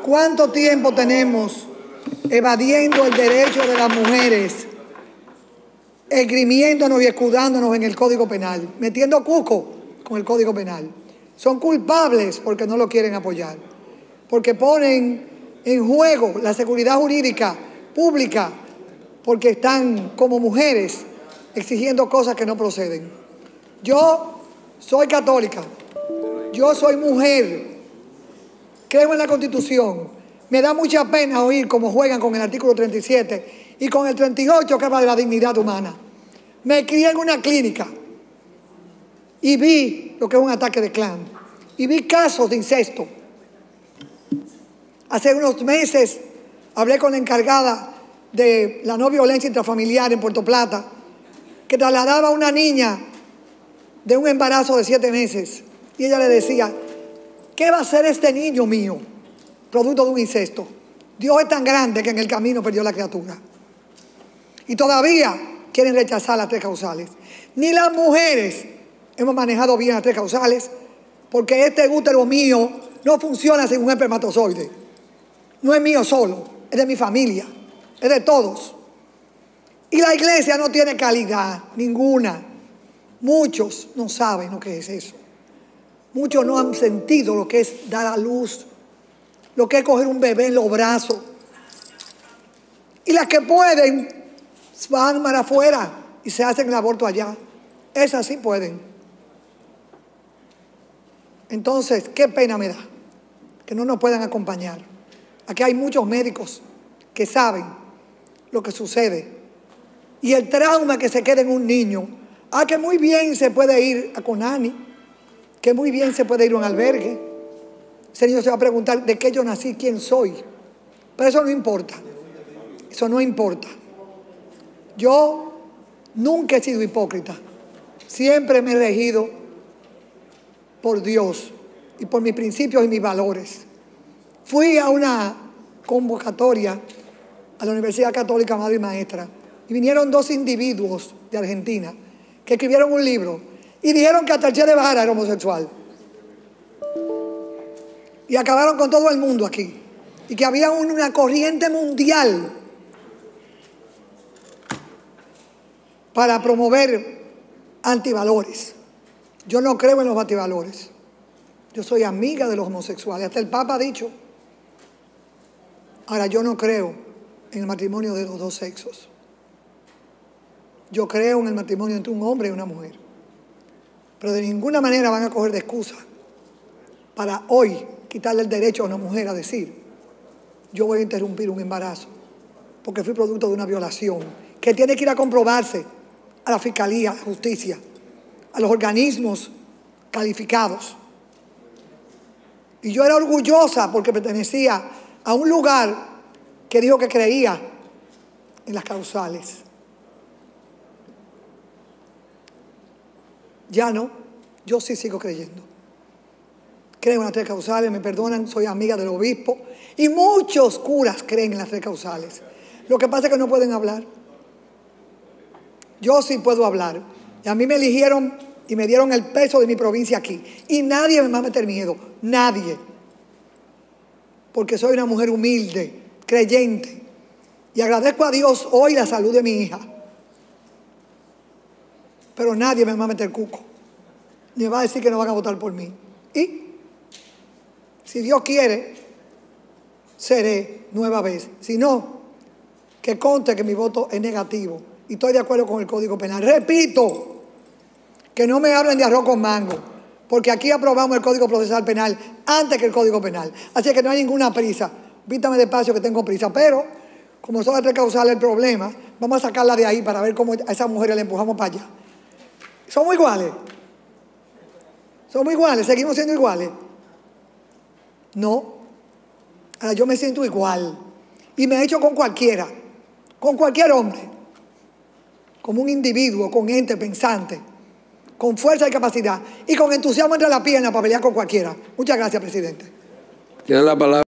¿Cuánto tiempo tenemos evadiendo el derecho de las mujeres, esgrimiéndonos y escudándonos en el Código Penal, metiendo cuco con el Código Penal? Son culpables porque no lo quieren apoyar, porque ponen en juego la seguridad jurídica pública, porque están como mujeres exigiendo cosas que no proceden. Yo soy católica, yo soy mujer, creo en la Constitución. Me da mucha pena oír cómo juegan con el artículo 37 y con el 38 que habla de la dignidad humana. Me crié en una clínica y vi lo que es un ataque de clan y vi casos de incesto. Hace unos meses hablé con la encargada de la no violencia intrafamiliar en Puerto Plata, que trasladaba a una niña de un embarazo de 7 meses y ella le decía: ¿qué va a hacer este niño mío producto de un incesto? Dios es tan grande que en el camino perdió la criatura. Y todavía quieren rechazar las 3 causales. Ni las mujeres hemos manejado bien las 3 causales, porque este útero mío no funciona sin un espermatozoide. No es mío solo, es de mi familia, es de todos. Y la iglesia no tiene calidad ninguna. Muchos no saben lo que es eso. Muchos no han sentido lo que es dar a luz, lo que es coger un bebé en los brazos. Y las que pueden van para afuera y se hacen el aborto allá. Esas sí pueden. Entonces, qué pena me da que no nos puedan acompañar. Aquí hay muchos médicos que saben lo que sucede y el trauma que se queda en un niño. Que muy bien se puede ir a Conani, que muy bien se puede ir a un albergue. Ese niño se va a preguntar de qué yo nací, quién soy. Pero eso no importa. Eso no importa. Yo nunca he sido hipócrita. Siempre me he regido por Dios y por mis principios y mis valores. Fui a una convocatoria a la Universidad Católica Madre y Maestra y vinieron 2 individuos de Argentina que escribieron un libro y dijeron que hasta el Che Guevara era homosexual. Y acabaron con todo el mundo aquí. Y que había una corriente mundial para promover antivalores. Yo no creo en los antivalores. Yo soy amiga de los homosexuales. Hasta el Papa ha dicho. Ahora, yo no creo en el matrimonio de los 2 sexos. Yo creo en el matrimonio entre un hombre y una mujer. Pero de ninguna manera van a coger de excusa para hoy quitarle el derecho a una mujer a decir: yo voy a interrumpir un embarazo porque fui producto de una violación, que tiene que ir a comprobarse a la Fiscalía, a la Justicia, a los organismos calificados. Y yo era orgullosa porque pertenecía a un lugar que dijo que creía en las causales. Ya no, yo sí sigo creyendo. Creo en las 3 causales, me perdonan, soy amiga del obispo. Y muchos curas creen en las 3 causales. Lo que pasa es que no pueden hablar. Yo sí puedo hablar. Y a mí me eligieron y me dieron el peso de mi provincia aquí. Y nadie me va a meter miedo, nadie. Porque soy una mujer humilde, creyente. Y agradezco a Dios hoy la salud de mi hija. Pero nadie me va a meter cuco. Ni me va a decir que no van a votar por mí. Y si Dios quiere, seré nueva vez. Si no, que conste que mi voto es negativo. Y estoy de acuerdo con el Código Penal. Repito, que no me hablen de arroz con mango. Porque aquí aprobamos el Código Procesal Penal antes que el Código Penal. Así que no hay ninguna prisa. Vítame despacio que tengo prisa. Pero, como son las 3 causales el problema, vamos a sacarla de ahí para ver cómo a esas mujeres le empujamos para allá. ¿Somos iguales? ¿Somos iguales? ¿Seguimos siendo iguales? No. Ahora yo me siento igual. Y me he hecho con cualquiera. Con cualquier hombre. Como un individuo, con ente pensante. Con fuerza y capacidad. Y con entusiasmo entre las piernas para pelear con cualquiera. Muchas gracias, presidente. Tiene la palabra.